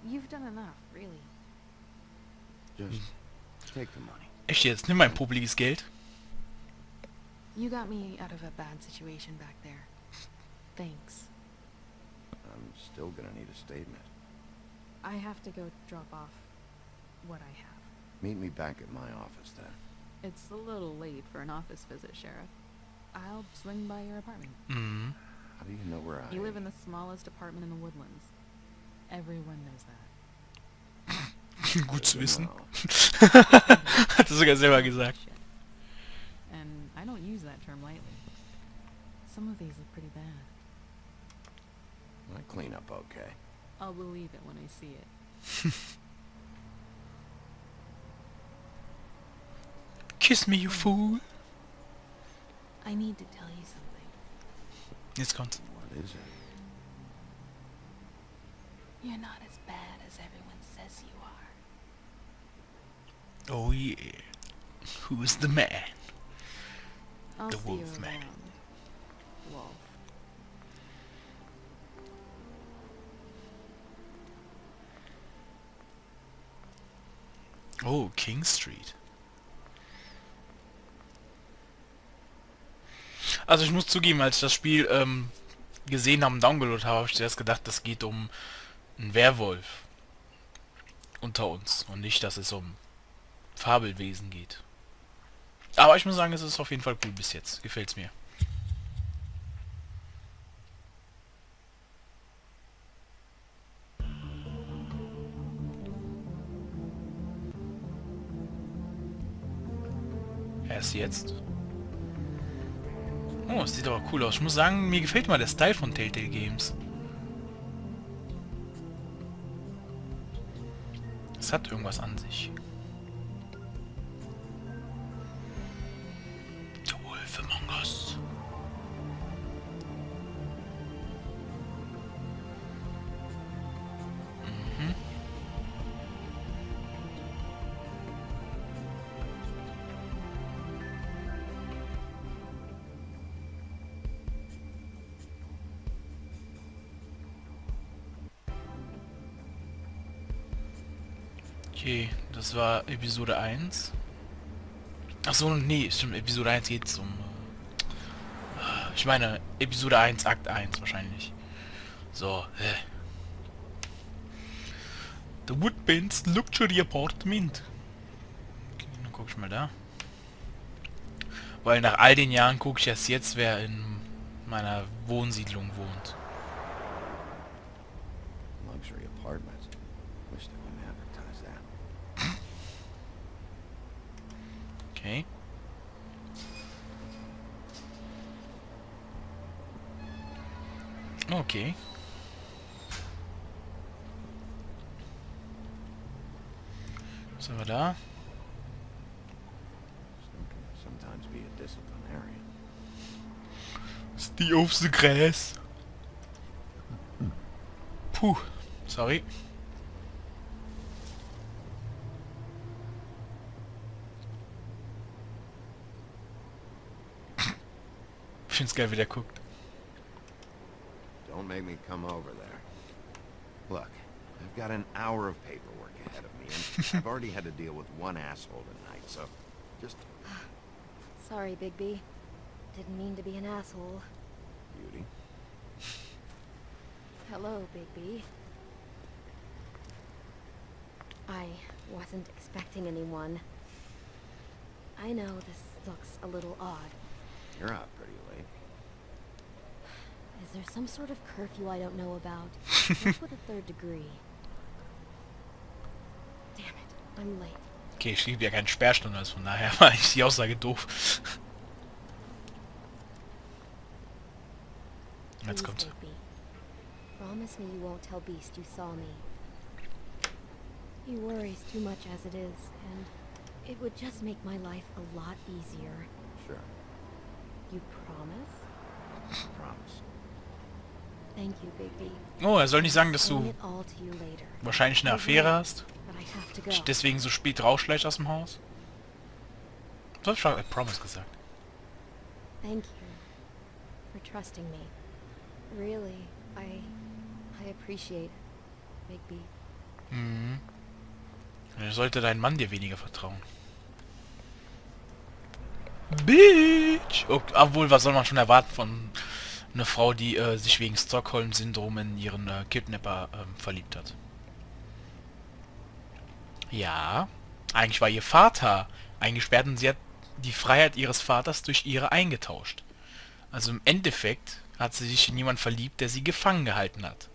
You've done enough, really. Just take the money. Echt jetzt? Nimm mein publiges Geld. You got me out of a bad situation back there. Thanks. I'm still gonna need a statement. I have to go drop off what I have. Meet me back at my office then. It's a little late for an office visit, Sheriff. I'll swing by your apartment. Mhm. How do you know where I... You live in the smallest apartment in the Woodlands. Everyone knows that. Gut zu wissen. Well, Hat er sogar selber gesagt. Shit. And I don't use that term lightly. Some of these look pretty bad. I clean up okay. I'll believe it when I see it. Kiss me, you fool. I need to tell you something. Jetzt kommt's. What is it? You're not as bad as everyone says you are. Oh yeah. Who's the man? I'll The see you Wolf Man. around, Wolf. Oh, King Street. Also ich muss zugeben, als ich das Spiel gesehen habe und downgeloadet habe, habe ich zuerst gedacht, das geht um einen Werwolf unter uns und nicht, dass es um Fabelwesen geht. Aber ich muss sagen, es ist auf jeden Fall cool bis jetzt. Gefällt's mir. Erst jetzt. Oh, es sieht aber cool aus. Ich muss sagen, mir gefällt mal der Style von Telltale Games. Es hat irgendwas an sich. The Wolf Among Us. Mhm. Okay, das war Episode 1. Achso, nee, stimmt, Episode 1 geht's um... ich meine, Episode 1, Akt 1 wahrscheinlich. So, The Woodbins Luxury Apartment. Okay, dann guck ich mal da. Weil nach all den Jahren gucke ich erst jetzt, wer in meiner Wohnsiedlung wohnt. Luxury apartments. Wish they wouldn't advertise that. Okay. Okay. Was haben wir da? Snow can sometimes be a disciplinarian. Stay off the grass. Puh. Sorry. Ich find's geil, wie der guckt. Don't make me come over there. Look, I've got an hour of paperwork ahead of me, and I've already had to deal with one asshole tonight, so just... Sorry, Bigby. Didn't mean to be an asshole. Beauty. Hello, Bigby. I wasn't expecting anyone. I know this looks a little odd. You're out pretty late. Is there some sort of curfew I don't know about? What's with a third degree? Damn it, I'm late. Okay, ich gebe ja keine Sperrstunde, also von daher war ich die Aussage doof. Jetzt Please, kommt's. Bigby. Promise me you won't tell Beast you saw me. He worries too much as it is, and it would just make my life a lot easier. Sure. You promise? Promise. Thank you, Bigby. Oh, er soll nicht sagen, dass Explain du it all to you later. wahrscheinlich eine Affäre hast. But I have to go. Dich deswegen so spät rausschleicht aus dem Haus. Du hast schon Promise gesagt. Thank you for trusting me. Really, I appreciate it, Bigby. Mhm. Sollte dein Mann dir weniger vertrauen. Bitch! Obwohl, was soll man schon erwarten von einer Frau, die sich wegen Stockholm-Syndrom in ihren Kidnapper verliebt hat? Ja, eigentlich war ihr Vater eingesperrt und sie hat die Freiheit ihres Vaters durch ihre eingetauscht. Also im Endeffekt hat sie sich in jemanden verliebt, der sie gefangen gehalten hat.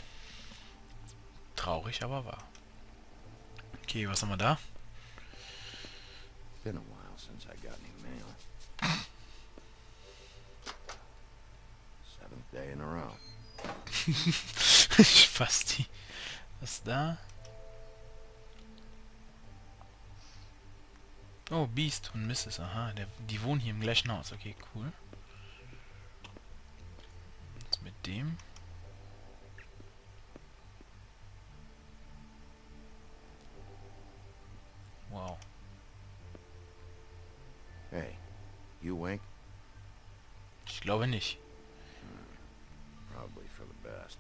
Traurig, aber wahr. Okay, was haben wir da? Been a while since I got any mail. 7th day in a row. Spasti. Was da? Oh, Beast und Mrs. Aha, die wohnen hier im gleichen Haus. Okay, cool. Jetzt mit dem. Wow. Hey, you wink? Ich glaube nicht. Probably for the best.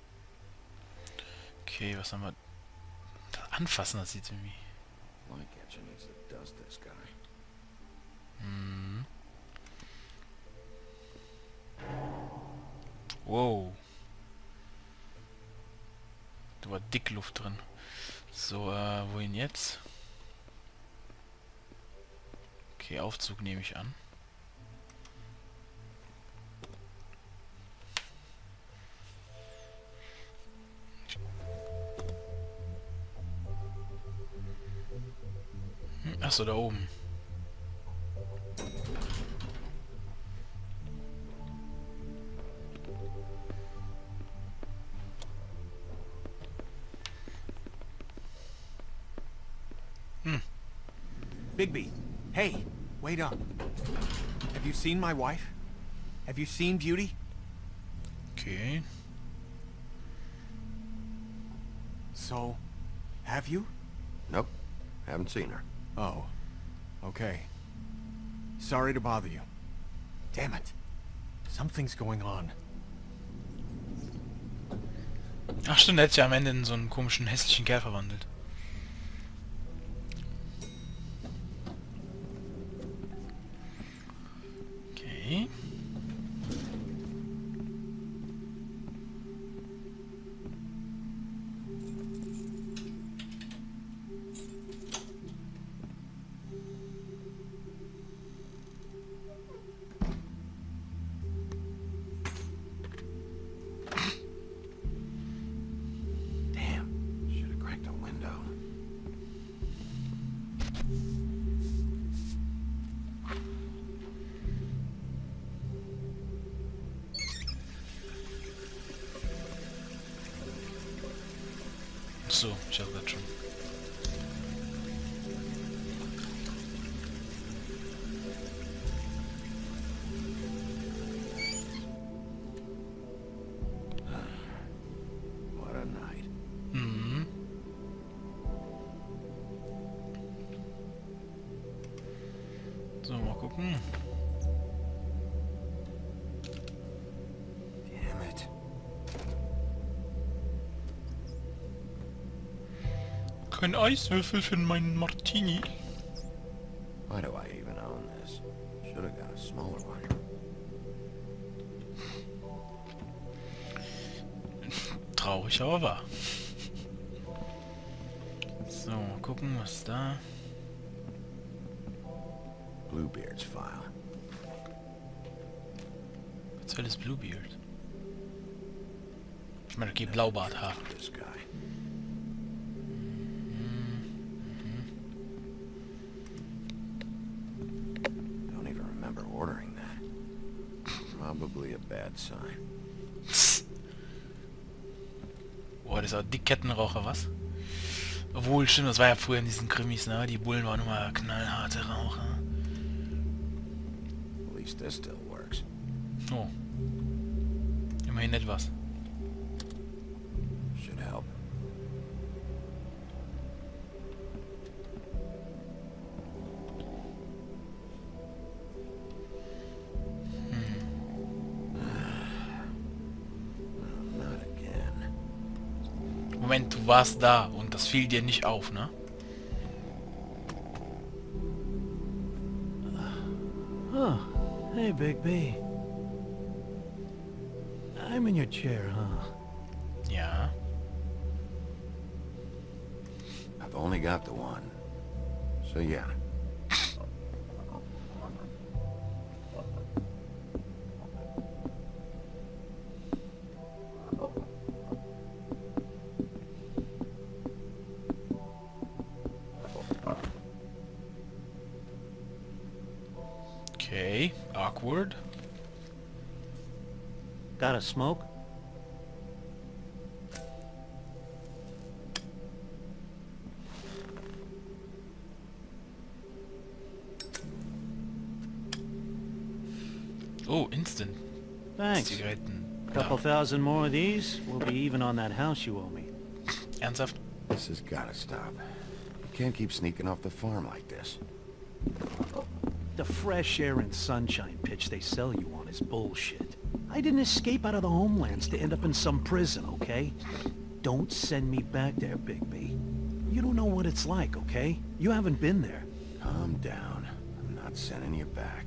Okay, was haben wir? Das Anfassen, das sieht irgendwie. Flycatcher needs to dust this guy. Hm. Wow. Da war dick Luft drin. So, wohin jetzt? Okay, Aufzug nehme ich an. Achso, da oben. Bigby, hey, wait up. Have you seen my wife? Have you seen Beauty? Okay. So, have you? Nope, haven't seen her. Oh, okay. Sorry to bother you. Damn it. Something's going on. Ach stimmt, der hat sich am Ende in so einen komischen, hässlichen Kerl verwandelt. Okay. Damn, should have cracked a window. So, ich hab das schon. What a night. Mhm. So, mal gucken. Damn it. Kein Eiswürfel für meinen Martini. Why do I even own this? Should have got a smaller one. Traurig, aber wahr. So, mal gucken, was da. Bluebeard's file. Was soll das Bluebeard? Ich meine, okay, Blaubarthaar. This guy. Don't even remember ordering that. Probably a bad sign. Boah, das ist auch dick Kettenraucher, was? Obwohl, stimmt, das war ja früher in diesen Krimis, ne? Die Bullen waren immer knallharte Raucher. At least this still works. Oh. Immerhin etwas. Should help. Not again. Moment, du warst da und das fiel dir nicht auf, ne? Oh, hey, Big B. I'm in your chair, huh? Ja. I've only got the one. So yeah. Okay, awkward. Got a smoke? Oh, instant. Thanks. Zigaretten. Couple Ja. thousand more of these, we'll be even on that house you owe me. Ernsthaft? This has gotta stop. You can't keep sneaking off the farm like this. The fresh air and sunshine pitch they sell you on is bullshit. I didn't escape out of the homelands to end up in some prison, okay? Don't send me back there, Big B. You don't know what it's like, okay? You haven't been there. Calm down. I'm not sending you back.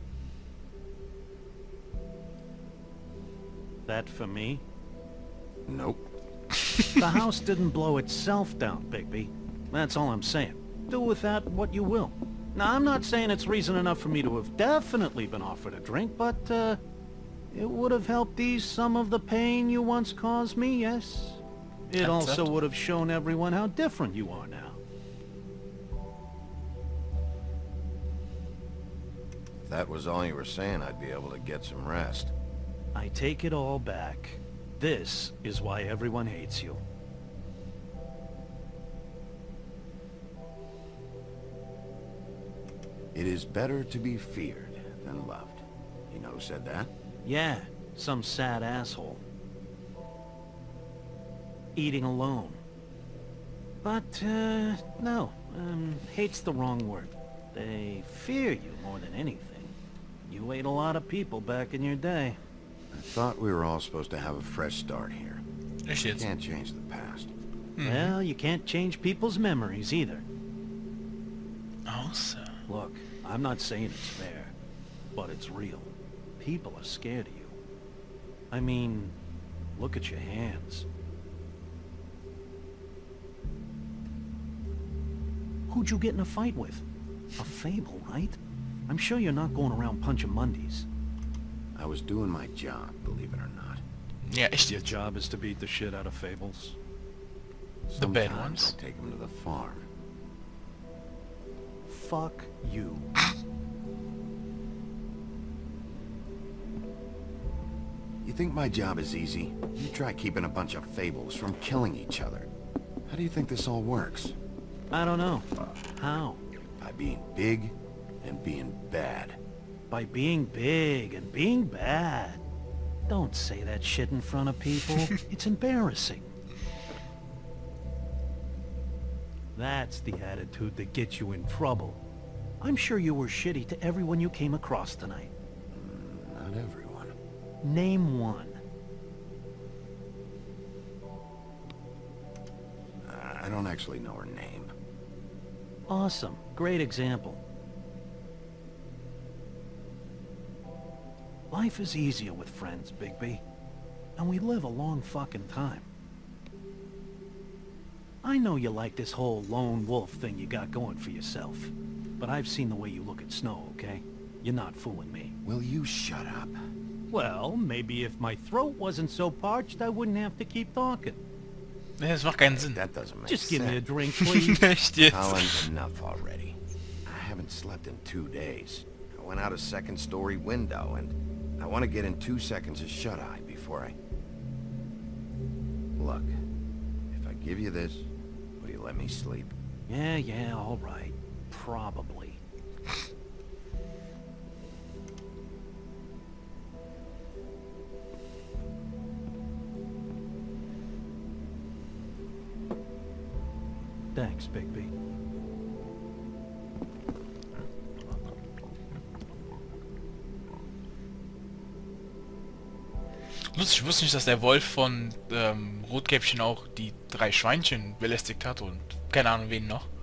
That for me? Nope. The house didn't blow itself down, Bigby. That's all I'm saying. Do with that what you will. Now, I'm not saying it's reason enough for me to have definitely been offered a drink, but, it would have helped ease some of the pain you once caused me, yes? It That's also it. would have shown everyone how different you are now. If that was all you were saying, I'd be able to get some rest. I take it all back. This is why everyone hates you. It is better to be feared than loved. You know who said that? Yeah, some sad asshole. Eating alone. But, no. Hate's the wrong word. They fear you more than anything. You ate a lot of people back in your day. I thought we were all supposed to have a fresh start here. Echt jetzt? Can't change the past. Well, you can't change people's memories either. Außer. Look, I'm not saying it's fair, but it's real. People are scared of you. I mean, look at your hands. Who'd you get in a fight with? A Fable, right? I'm sure you're not going around punching Mondays. I was doing my job, believe it or not. Ja, echt Your jetzt. job is to beat the shit out of Fables. The bad Sometimes ones. I take them to the farm. Fuck you. You think my job is easy? You try keeping a bunch of fables from killing each other. How do you think this all works? I don't know. How? By being big and being bad. By being big and being bad. Don't say that shit in front of people. It's embarrassing. That's the attitude that gets you in trouble. I'm sure you were shitty to everyone you came across tonight. Not everyone. Name one. I don't actually know her name. Awesome. Great example. Life is easier with friends, Bigby. And we live a long fucking time. I know you like this whole lone wolf thing you got going for yourself. But I've seen the way you look at Snow, okay? You're not fooling me. Will you shut up? Well, maybe if my throat wasn't so parched, I wouldn't have to keep talking. Nee, das macht keinen Sinn. That doesn't make Just give sense. me a drink, please. Echt jetzt? Colin, enough already. I haven't slept in 2 days. I went out a second-story window, and I want to get in 2 seconds of shut-eye before I... Look, if I give you this, will you let me sleep? Yeah, all right. Probably. Thanks, Bigby. Lustig, ich wusste nicht, dass der Wolf von Rotkäppchen auch die 3 Schweinchen belästigt hat und keine Ahnung wen noch.